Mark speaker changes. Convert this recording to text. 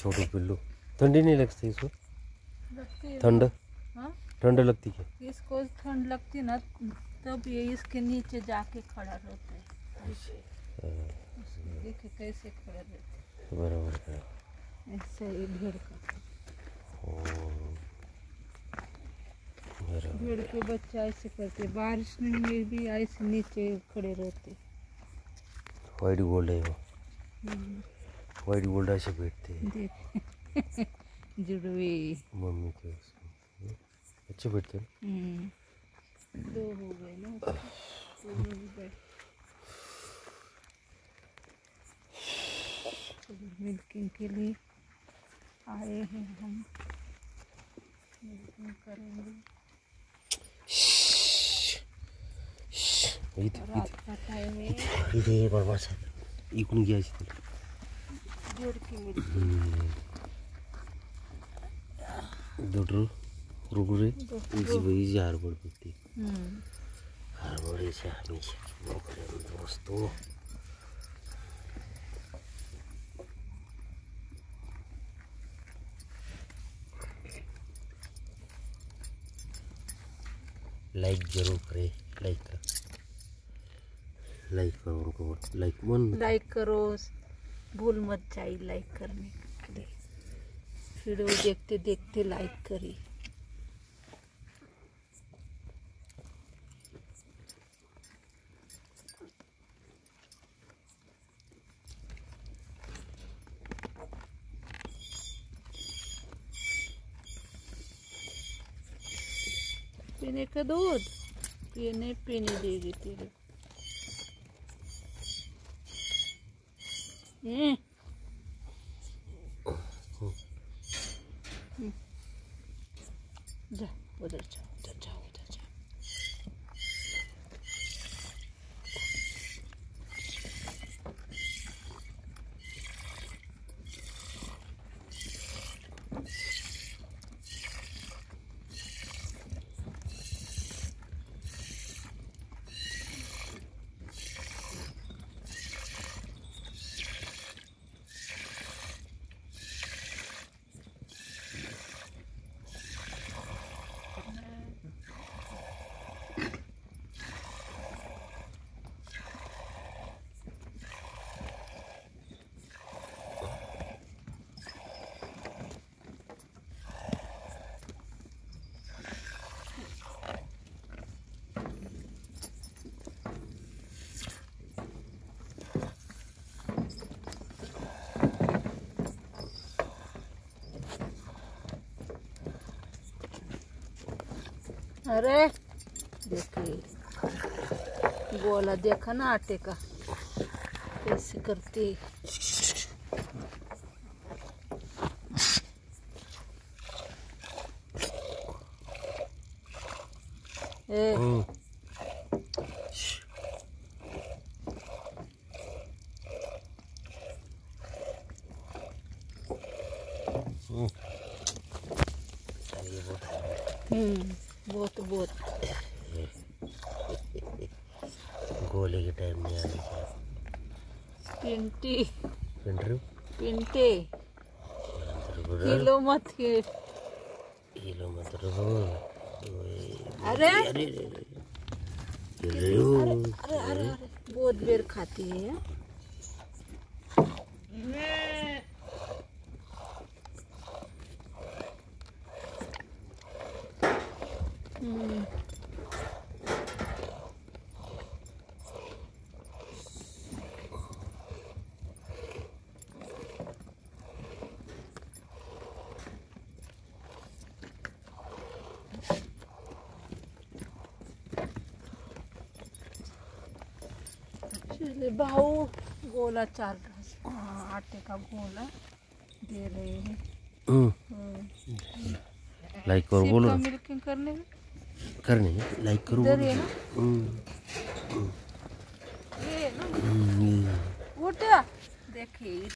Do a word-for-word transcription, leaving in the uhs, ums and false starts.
Speaker 1: छोटू पिल्लू। ठंडी नहीं लगती इसको?
Speaker 2: लगती है।
Speaker 1: ठंड?
Speaker 2: हाँ,
Speaker 1: ठंड लगती है।
Speaker 2: इसको ठंड लगती ना तब ये इसके नीचे जाके खड़ा रहता है। देखिए कैसे खड़ा रहता है।
Speaker 1: बराबर है।
Speaker 2: ऐसे ही भेड़ का। भेड़ के बच्चा ऐसे करते, बारिश में भी ऐसे नीचे खड़े रहते।
Speaker 1: व्हाइट गोल्ड है वो। व्हाइट गोल्ड ऐसे बैठते हैं।
Speaker 2: देख जुड़वे
Speaker 1: मम्मी के उसमें अच्छे बैठते हैं।
Speaker 2: दो हो गए ना। मिल्किंग के लिए आए हैं हम, मिल्किंग करेंगे। रात का टाइम है।
Speaker 1: इधर बराबर सा इकून गया इसे
Speaker 2: भेड़ की मिल्किंग।
Speaker 1: डॉक्टर रुक रे इजी वही जार बोल पड़ती।
Speaker 2: हम्म
Speaker 1: हर बड़े से हमेशा वो करे दोस्तों। लाइक जरूर करे। लाइक कर लाइक करो उनको। लाइक मन
Speaker 2: लाइक करो, भूल मत जाइए लाइक करने के लिए। वीडियो देखते देखते लाइक करिए। पीने का दूध पीने पीने देगी तेरे। हम्म जा उधर जाओ, उधर जाओ, उधर जाओ। अरे देखिए गोला देखा ना आटे का कैसे करती। ए हम्म बहुत बहुत
Speaker 1: गोले के टाइम में आने का
Speaker 2: पिंटी
Speaker 1: पिंटरू
Speaker 2: पिंटे किलो मत के
Speaker 1: किलो मत रो।
Speaker 2: अरे
Speaker 1: अरे अरे
Speaker 2: अरे अरे अरे बहुत बेर खाती है। हम्म चले बाहू गोला चाल रहा, आटे का गोला दे रहे हैं।
Speaker 1: लाइक करो बोलो।
Speaker 2: मिल्किंग करने में
Speaker 1: करने लाइक करो
Speaker 2: इधर है ना।
Speaker 1: हम्म
Speaker 2: ये ना उठा देखिए।